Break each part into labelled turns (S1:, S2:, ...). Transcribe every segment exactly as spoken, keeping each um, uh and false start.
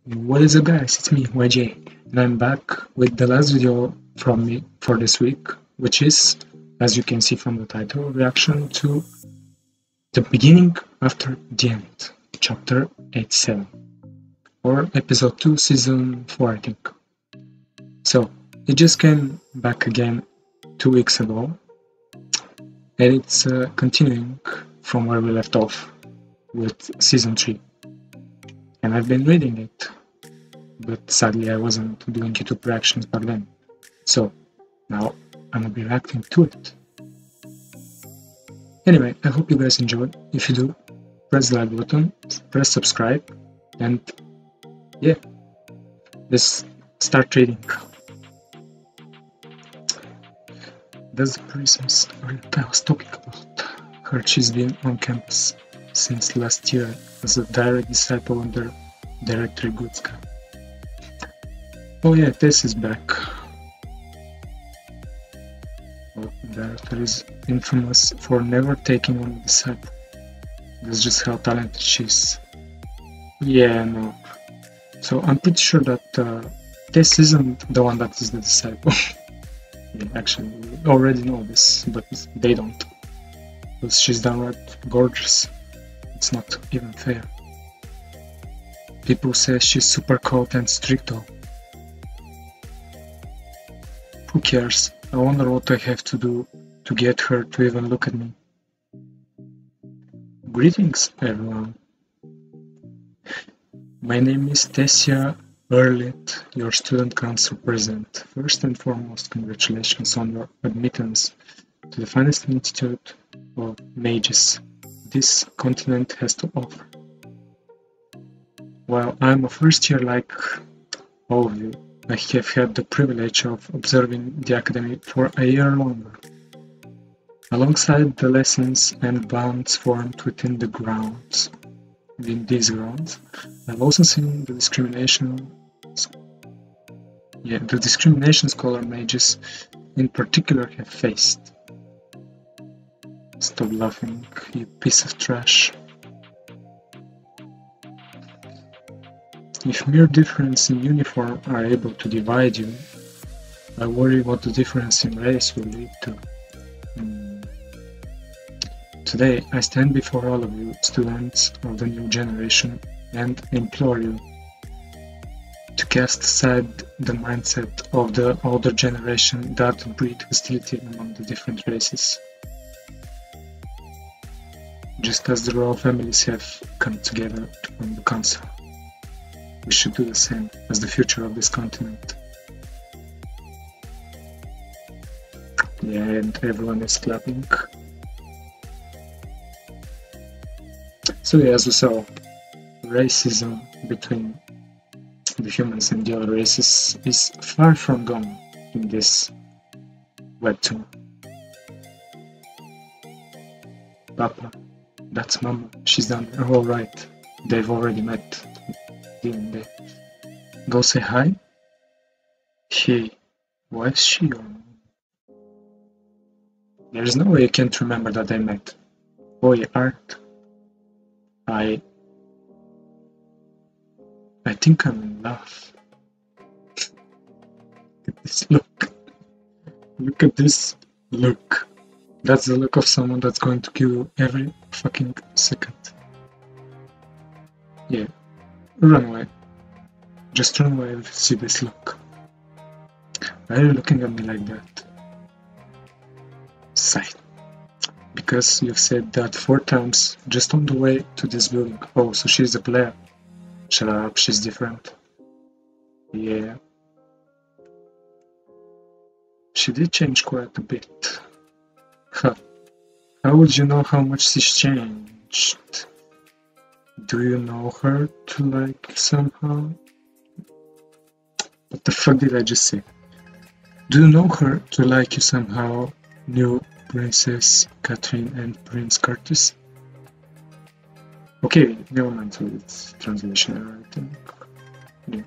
S1: What is up, guys? It's me, Y J, and I'm back with the last video from me for this week, which is, as you can see from the title, reaction to the beginning after the end, chapter eighty-seven, or episode two, season four, I think. So, it just came back again two weeks ago, and it's uh, continuing from where we left off with season three. And I've been reading it, but sadly I wasn't doing YouTube reactions back then. So now I'm gonna be reacting to it. Anyway, I hope you guys enjoyed. If you do, press the like button, press subscribe, and yeah, let's start reading. That's the Christmas I was talking about. Heard she's been on campus since last year as a direct disciple under Director Gutska. Oh yeah, Tess is back. Well, the director is infamous for never taking on a disciple. That's just how talented she is. Yeah, no. So I'm pretty sure that uh, Tess isn't the one that is the disciple. Yeah, actually, we already know this, but they don't. Because she's downright gorgeous. It's not even fair. People say she's super cold and strict though. Who cares? I wonder what I have to do to get her to even look at me. Greetings, everyone. My name is Tessia Earlet, your student council president. First and foremost, congratulations on your admittance to the finest institute of mages this continent has to offer. While I'm a first year like all of you, I have had the privilege of observing the academy for a year longer. Alongside the lessons and bonds formed within the grounds, within these grounds, I've also seen the discrimination, yeah, the discrimination scholar mages in particular have faced. Stop laughing, you piece of trash. If mere difference in uniform are able to divide you, I worry what the difference in race will lead to. Hmm. Today, I stand before all of you, students of the new generation, and implore you to cast aside the mindset of the older generation that breed hostility among the different races. Just as the royal families have come together to form the council, we should do the same as the future of this continent. Yeah, and everyone is clapping. So yeah, as we saw, racism between the humans and the other races is far from gone in this webtoon. Papa, that's Mama, she's down there. Oh right, they've already met, didn't they? Go say hi? Hey, why is she on? There's no way you can't remember that I met. Boy, Art. I... I think I'm in love. Look at this look. Look at this look. That's the look of someone that's going to kill you every fucking second. Yeah. Run away. Just run away if you see this look. Why are you looking at me like that? Sigh. Because you've said that four times just on the way to this building. Oh, so she's a player. Shut up, she's different. Yeah. She did change quite a bit. Huh. How would you know how much she's changed? Do you know her to like somehow? What the fuck did I just say? Do you know her to like you somehow, new Princess Catherine and Prince Curtis? Okay, never mind, so it's translation error, I think. Yeah.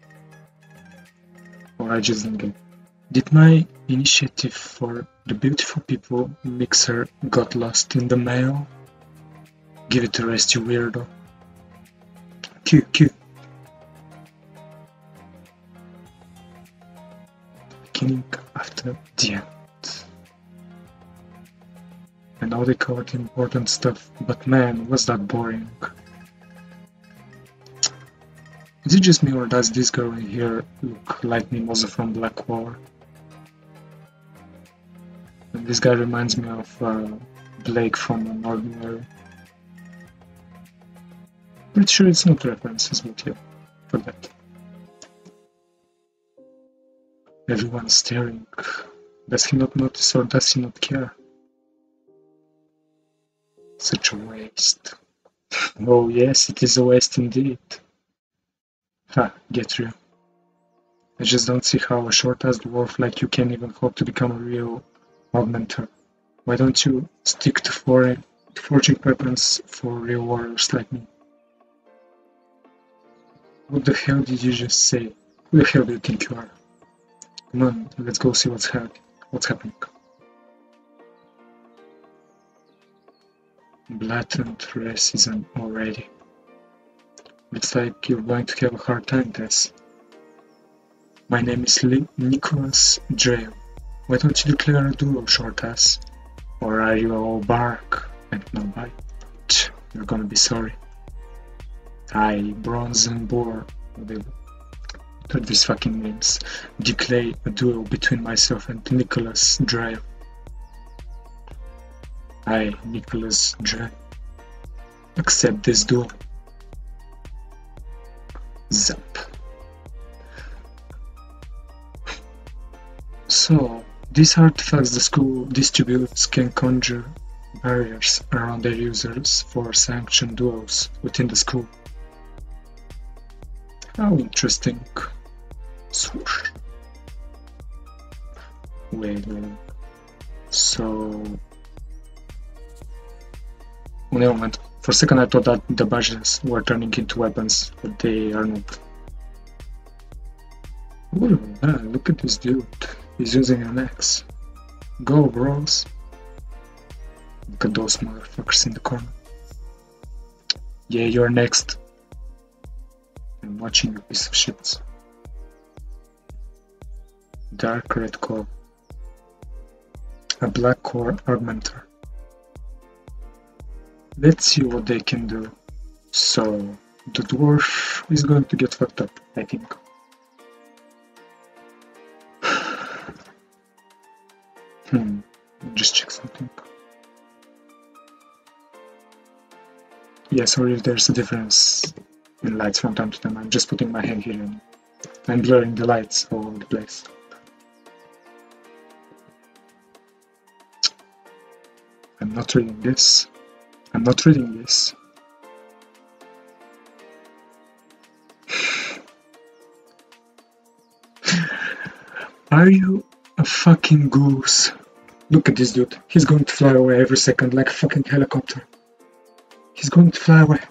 S1: Or I just didn't get. Did my initiative for the beautiful people mixer got lost in the mail? Give it a rest, you weirdo. Q, Q. beginning after the end. I know they covered important stuff, but man, was that boring. Is it just me, or does this girl in here look like Mimosa from Black War? And this guy reminds me of uh, Blake from An Ordinary. Pretty sure it's not references, but yeah, for that. Everyone's staring. Does he not notice, or does he not care? Such a waste. Oh yes, it is a waste indeed. Ha, get real. I just don't see how a short-ass dwarf like you can even hope to become a real augmenter. Why don't you stick to, foreign, to forging weapons for real warriors like me? What the hell did you just say? Who the hell do you think you are? Come on, let's go see what's, ha what's happening. Blatant racism already. Looks like you're going to have a hard time, Tess. My name is Lee Nicholas Drayle. Why don't you declare a duel, short ass? Or are you all bark and no bite? You're gonna be sorry. I, Bronzen Boar, whatever. What are these fucking names? Declare a duel between myself and Nicholas Drayle. I, Nicholas Drayle, accept this duel. Zap. So, these artifacts the school distributes can conjure barriers around their users for sanctioned duels within the school. How interesting. Swoosh. Wait, wait. So... Oh, never mind. For a second I thought that the badges were turning into weapons, but they are not. Ooh, ah, look at this dude. He's using an axe. Go, bros. Look at those motherfuckers in the corner. Yeah, you're next. I'm watching you, piece of shit. Dark red core. A black core augmenter. Let's see what they can do. So, the dwarf is going to get fucked up, I think. Hmm, just check something. Yeah, sorry if there's a difference in lights from time to time. I'm just putting my hand here and I'm blurring the lights all over the place. I'm not reading this. I'm not reading this. Are you a fucking goose? Look at this dude. He's going to fly away every second like a fucking helicopter. He's going to fly away.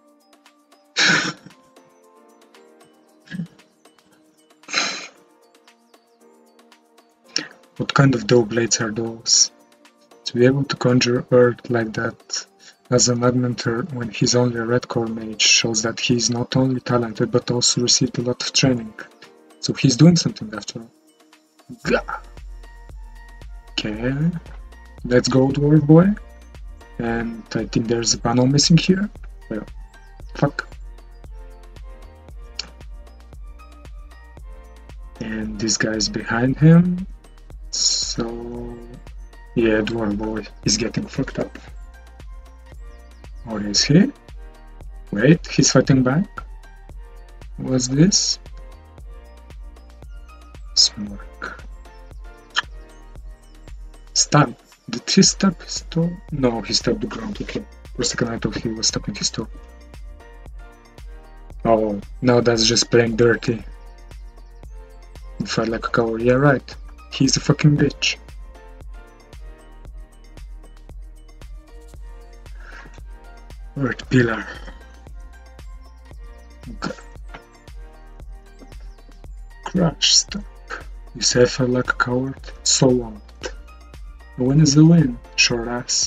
S1: What kind of dough blades are those? To be able to conjure earth like that as an augmenter when he's only a red core mage shows that he's not only talented but also received a lot of training. So he's doing something after all. Gah. Okay, let's go, dwarf boy. And I think there's a panel missing here. Well, fuck. And this guy's behind him. So yeah, dwarf boy is getting fucked up. Or is he? Wait, he's fighting back? What's this? Smirk. Stab. Did he stab his toe? No, he stabbed the ground. Okay. For a second I thought he was stabbing his toe. Oh, now that's just playing dirty. You fight like a coward. Yeah, right. He's a fucking bitch. Earth pillar. Okay. Crash stop. You say I felt like a coward? So what? The win is the win, short ass.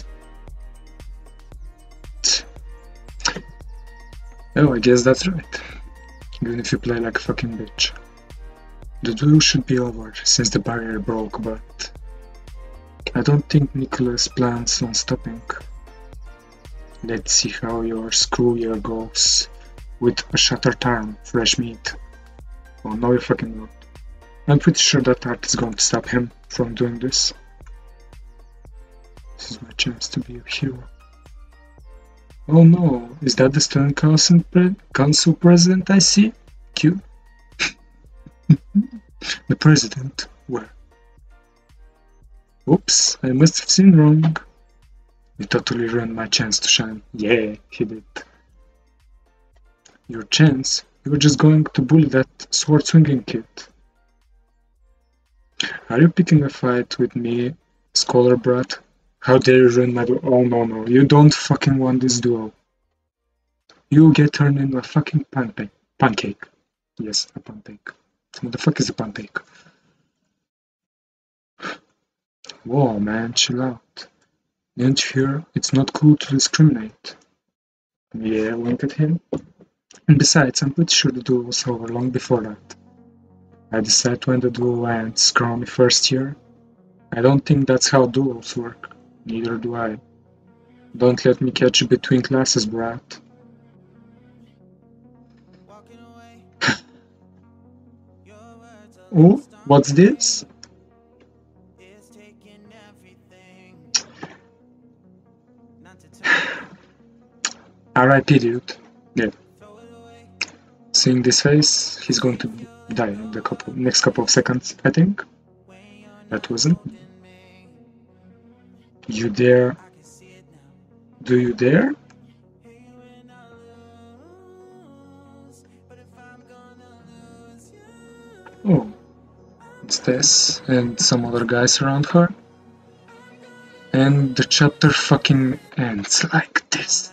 S1: Oh, I guess that's right. Even if you play like a fucking bitch. The duel should be over since the barrier broke, but I don't think Nicholas plans on stopping. Let's see how your screw year goes with a shattered arm, fresh meat. Oh no, you fucking not. I'm pretty sure that art is going to stop him from doing this. This is my chance to be a hero. Oh no, is that the student council, pre council president I see? Q? The president? Where? Oops, I must have seen wrong. You totally ruined my chance to shine. Yeah, he did. Your chance? You were just going to bully that sword swinging kid. Are you picking a fight with me, scholar brat? How dare you ruin my duel? Oh no no, you don't fucking want this duel. You get turned into a fucking pancake. Pancake. Yes, a pancake. What the fuck is a pancake? Whoa man, chill out. Didn't you hear? It's not cool to discriminate. Yeah, wink at him. And besides, I'm pretty sure the duel was over long before that. I decide when the duel ends, scrawny first year. I don't think that's how duels work. Neither do I. Don't let me catch you between classes, brat. Oh, what's this? R I P dude. Yeah. Seeing this face, he's going to die in the couple, next couple of seconds, I think. That wasn't. You dare? Do you dare? Oh, it's Tess and some other guys around her. And the chapter fucking ends like this.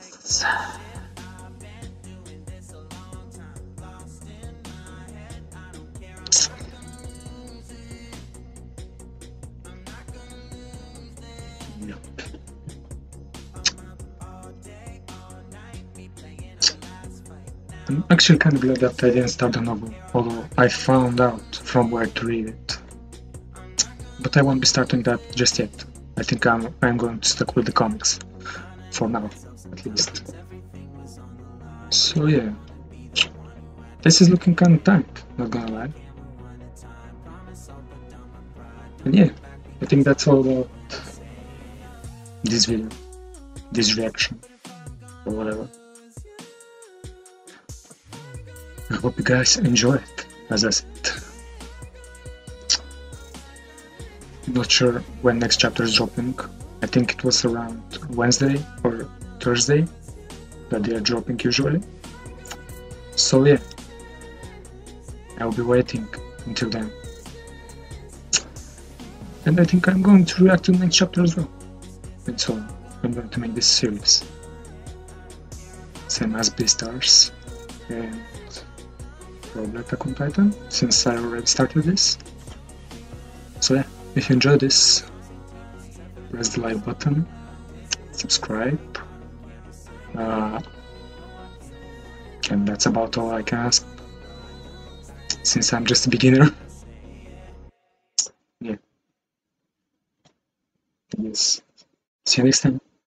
S1: I'm actually kind of glad that I didn't start the novel, although I found out from where to read it. But I won't be starting that just yet. I think I'm, I'm going to stick with the comics, for now, at least. So yeah, this is looking kind of tight, not gonna lie. And yeah, I think that's all about this video, this reaction, or whatever. I hope you guys enjoy it, as I said. Not sure when next chapter is dropping. I think it was around Wednesday or Thursday that they are dropping usually. So yeah, I'll be waiting until then. And I think I'm going to react to the next chapter as well. And so I'm going to make this series. Same as Beastars and probably Attack on Titan, since I already started this. So yeah, if you enjoyed this, press the like button, subscribe, uh, and that's about all I can ask, since I'm just a beginner. Yeah. Yes. See you next time.